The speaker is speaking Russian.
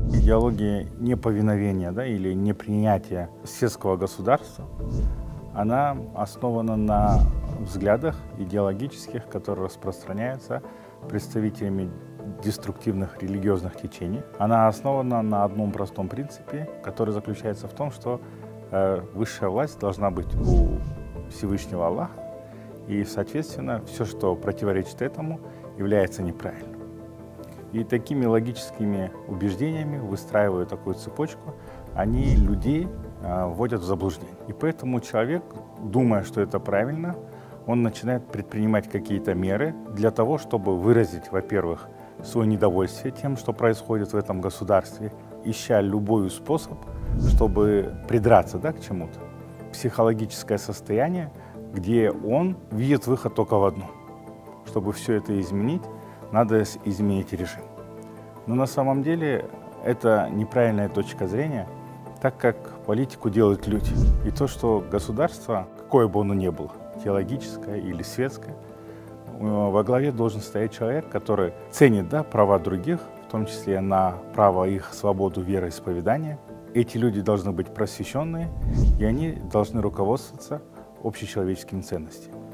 Идеология неповиновения, да, или непринятия светского государства, она основана на взглядах идеологических, которые распространяются представителями деструктивных религиозных течений. Она основана на одном простом принципе, который заключается в том, что высшая власть должна быть у Всевышнего Аллаха, и, соответственно, все, что противоречит этому, является неправильным. И такими логическими убеждениями, выстраивая такую цепочку, они людей вводят в заблуждение. И поэтому человек, думая, что это правильно, он начинает предпринимать какие-то меры для того, чтобы выразить, во-первых, свое недовольствие тем, что происходит в этом государстве, ища любой способ, чтобы придраться, да, к чему-то. Психологическое состояние, где он видит выход только в одном. Чтобы все это изменить, надо изменить режим. Но на самом деле это неправильная точка зрения, так как политику делают люди. И то, что государство, какое бы оно ни было, теологическое или светское, во главе должен стоять человек, который ценит, да, права других, в том числе на право их свободу вероисповедания. Эти люди должны быть просвещенные, и они должны руководствоваться общечеловеческими ценностями.